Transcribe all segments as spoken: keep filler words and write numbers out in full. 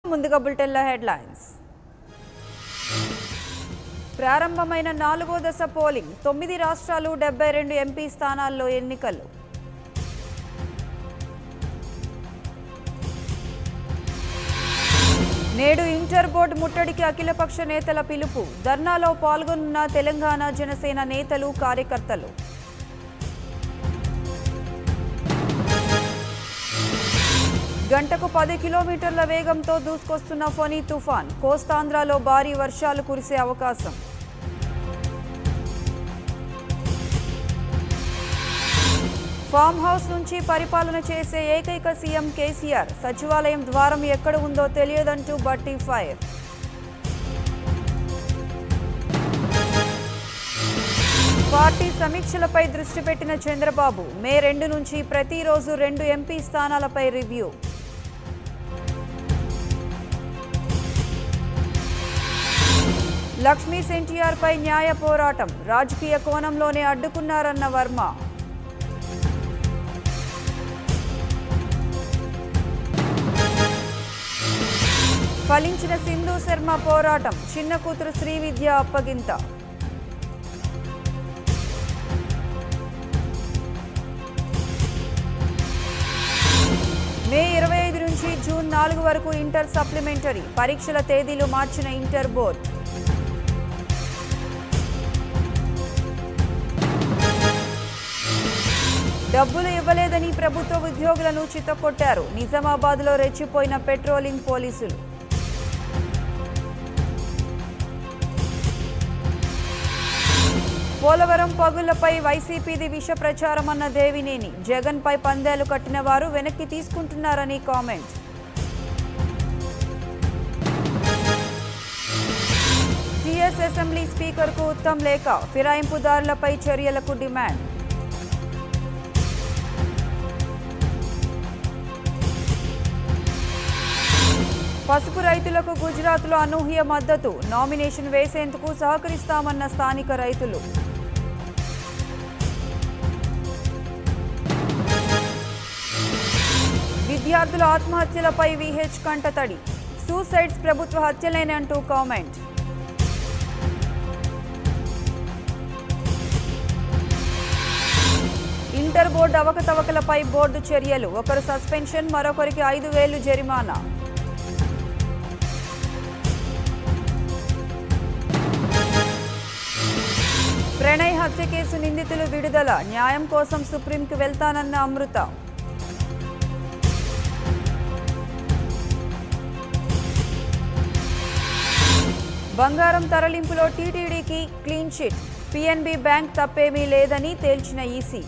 ముందుగా బులెటిన్ల హెడ్లైన్స్. ప్రారంభమైన నాలుగో దశ పోలింగ్. తొమ్మిది రాష్ట్రాలు డెబ్బై రెండు ఎంపీ స్థానాల్లో ఎన్నికలు. నేడు ఇంటర్ బోర్డు ముట్టడికి అఖిలపక్ష నేతల పిలుపు. ధర్నాలో పాల్గొన్న తెలంగాణ జనసేన నేతలు, కార్యకర్తలు. గంటకు పది కిలోమీటర్ల వేగంతో దూసుకొస్తున్న ఫొని తుఫాన్. కోస్తాంధ్రలో భారీ వర్షాలు కురిసే అవకాశం. ఫామ్ హౌస్ నుంచి పరిపాలన చేసే ఏకైక సీఎం కేసీఆర్. సచివాలయం ద్వారం ఎక్కడ ఉందో తెలియదంటూ బట్టి ఫైర్. పార్టీ సమీక్షలపై దృష్టి పెట్టిన చంద్రబాబు. మే రెండు నుంచి ప్రతిరోజు రెండు ఎంపీ స్థానాలపై రివ్యూ. లక్ష్మీస్ ఎన్టీఆర్ పై న్యాయ పోరాటం. రాజకీయ కోణంలోనే అడ్డుకున్నారన్న వర్మ. ఫలించిన సింధు శర్మ పోరాటం. చిన్న కూతురు శ్రీవిద్య అప్పగింత. మే ఇరవై ఐదు నుంచి జూన్ నాలుగు వరకు ఇంటర్ సప్లిమెంటరీ పరీక్షల తేదీలు మార్చిన ఇంటర్ బోర్డు. డబ్బులు ఇవ్వలేదని ప్రభుత్వ ఉద్యోగులను చితకొట్టారు. నిజామాబాద్లో రెచ్చిపోయిన పెట్రోలింగ్ పోలీసులు. పోలవరం పగుళ్లపై వైసీపీది విష ప్రచారమన్న దేవినేని. జగన్పై పందేలు కట్టిన వారు వెనక్కి తీసుకుంటున్నారని కామెంట్. టీఎస్ అసెంబ్లీ స్పీకర్కు ఉత్తమ్ లేఖ. ఫిరాయింపుదారులపై చర్యలకు డిమాండ్. పసుపు రైతులకు గుజరాత్లో అనూహ్య మద్దతు. నామినేషన్ వేసేందుకు సహకరిస్తామన్న స్థానిక రైతులు. విద్యార్థుల ఆత్మహత్యలపై విహెచ్ కంటతడి. సూసైడ్స్ ప్రభుత్వ హత్యలేనంటూ కామెంట్. ఇంటర్ బోర్డు అవకతవకలపై బోర్డు చర్యలు. ఒకరు సస్పెన్షన్, మరొకరికి ఐదు వేలు జరిమానా. ప్రణయ్ హత్య కేసు నిందితులు విడుదల. న్యాయం కోసం సుప్రీంకు వెళ్తానన్న అమృత. బంగారం తరలింపులో టీటీడీకి క్లీన్ చిట్. పీఎన్బీ బ్యాంక్ తప్పేమీ లేదని తేల్చిన ఈసీ.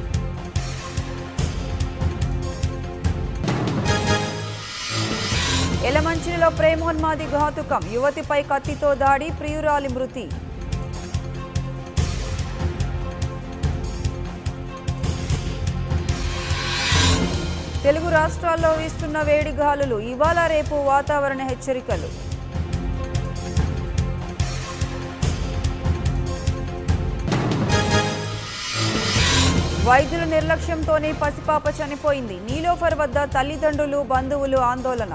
ఎలమంచిలో ప్రేమోన్మాది ఘాతుకం. యువతిపై కత్తితో దాడి, ప్రియురాలి మృతి. తెలుగు రాష్ట్రాల్లో వీస్తున్న వేడి గాలులు. ఇవాళ రేపు వాతావరణ హెచ్చరికలు. వైద్యుల నిర్లక్ష్యంతోనే పసిపాప చనిపోయింది. నీలోఫర్ వద్ద తల్లిదండ్రులు, బంధువులు ఆందోళన.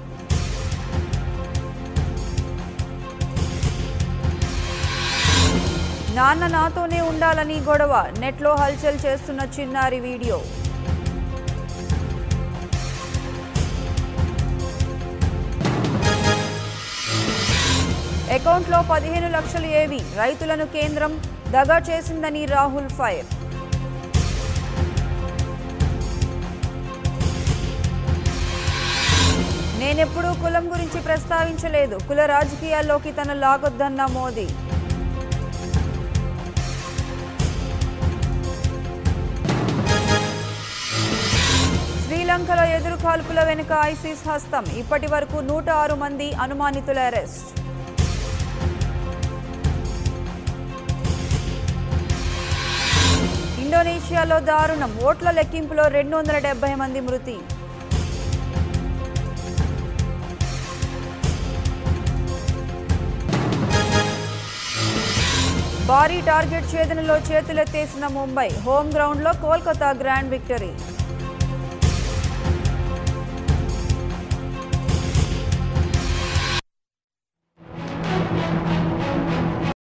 నాన్న నాతోనే ఉండాలని గొడవ. నెట్లో హల్చల్ చేస్తున్న చిన్నారి వీడియో. అకౌంట్లో పదిహేను లక్షలు ఏవి. రైతులను కేంద్రం దగా చేసిందని రాహుల్ ఫైర్. నేనెప్పుడూ కులం గురించి ప్రస్తావించలేదు. కుల రాజకీయాల్లోకి తన లాగొద్దన్న మోదీ. శ్రీలంకలో ఎదురు కాల్పుల వెనుక ఐసిస్ హస్తం. ఇప్పటి వరకు నూట ఆరు మంది అనుమానితుల అరెస్ట్. ఇండోనేషియాలో దారుణం. ఓట్ల లెక్కింపులో రెండు వందల డెబ్బై మంది మృతి. భారీ టార్గెట్ ఛేదనలో చేతులెత్తేసిన ముంబై. హోమ్ గ్రౌండ్లో కోల్కతా గ్రాండ్ విక్టరీ.